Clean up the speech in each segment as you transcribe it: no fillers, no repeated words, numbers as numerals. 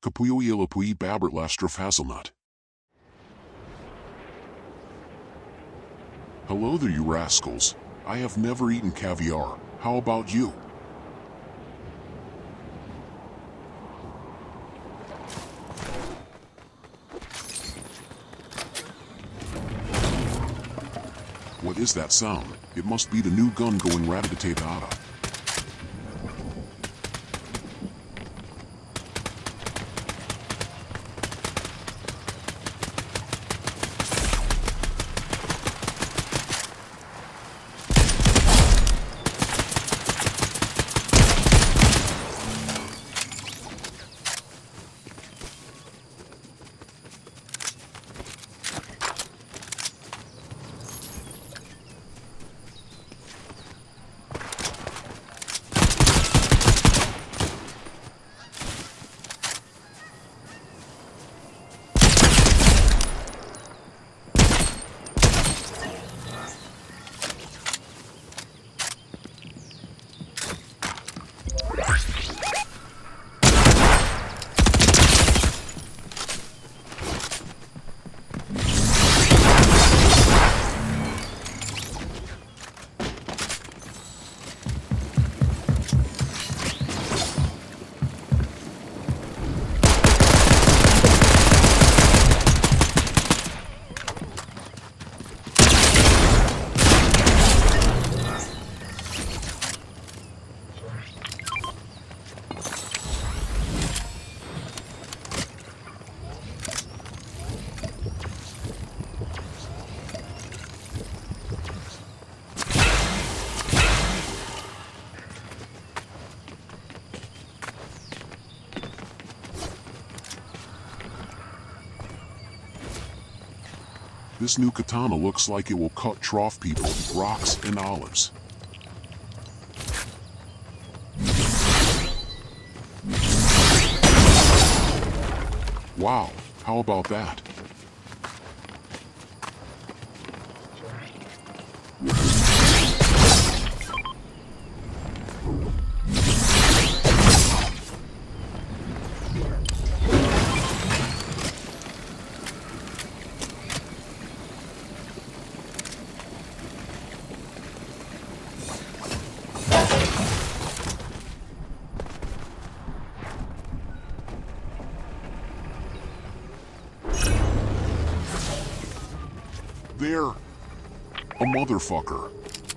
Kapuyoyelapui Babert Lastraf Hazelnut. Hello there, you rascals. I have never eaten caviar. How about you? What is that sound? It must be the new gun going rat-a-tat-a-ta. This new katana looks like it will cut trough people, rocks, and olives. Wow, how about that? There! A motherfucker.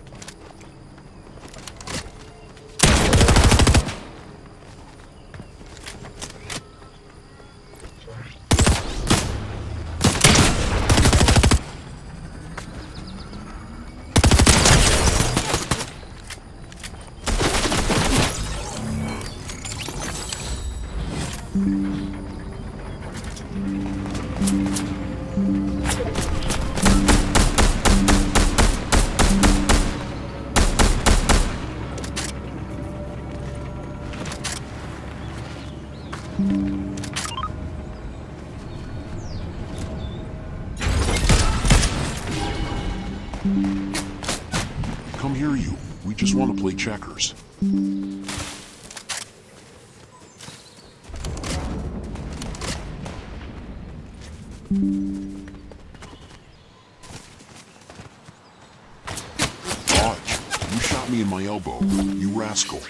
Come here, you. We just want to play checkers. Dodge. You shot me in my elbow, you rascal.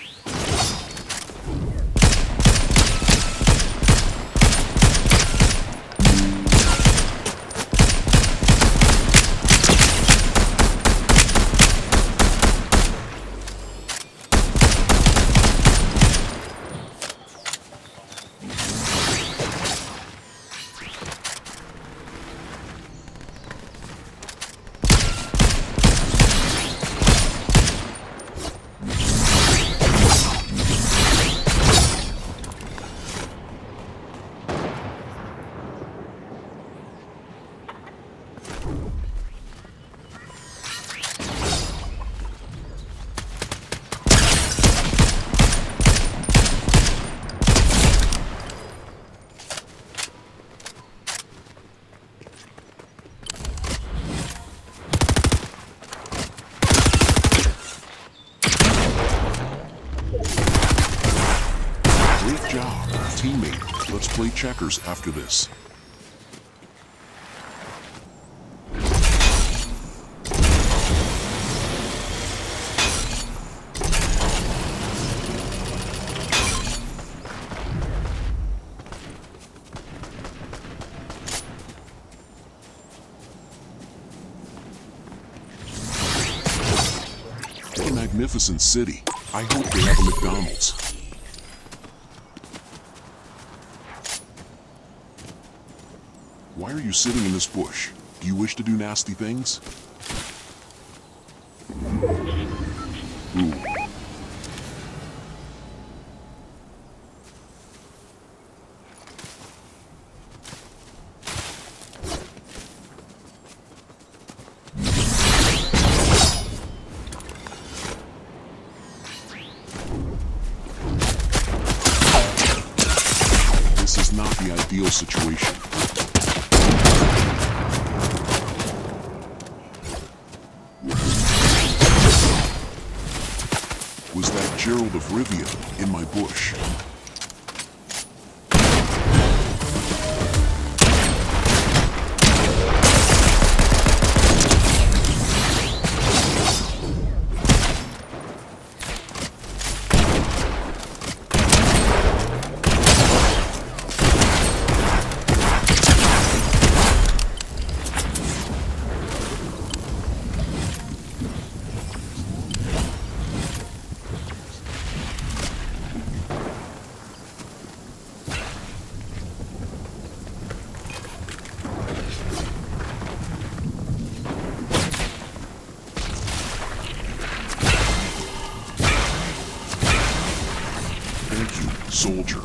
play checkers after this. A magnificent city. I hope they have a McDonald's. Why are you sitting in this bush? Do you wish to do nasty things? Ooh. This is not the ideal situation. Was that Gerald of Rivia in my bush? Thank you, soldier.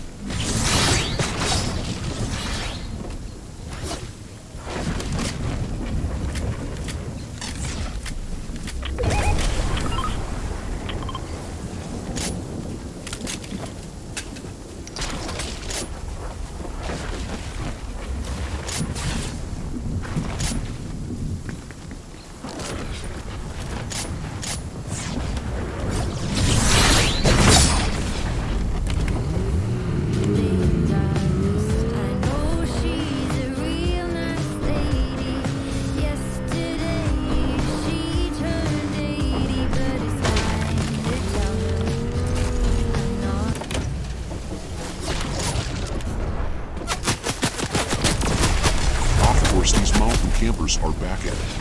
These mountain campers are back at it.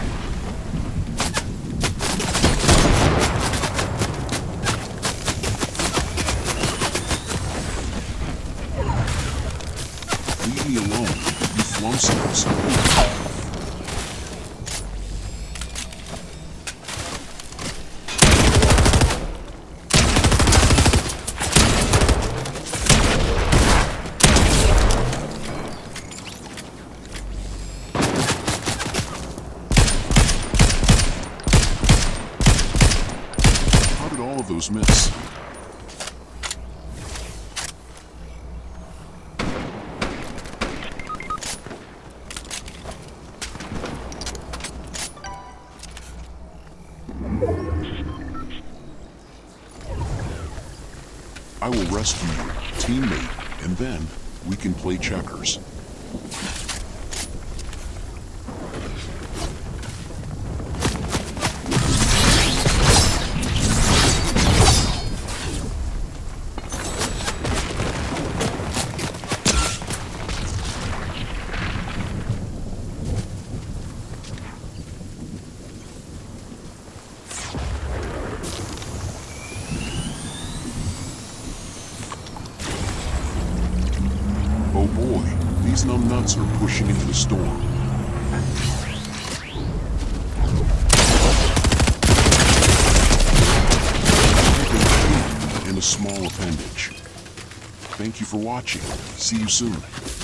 Leave me alone, you flumsters. All of those miss. I will rescue you, teammate, and then we can play checkers. Oh boy, these numbnuts are pushing into the storm. And a small appendage. Thank you for watching. See you soon.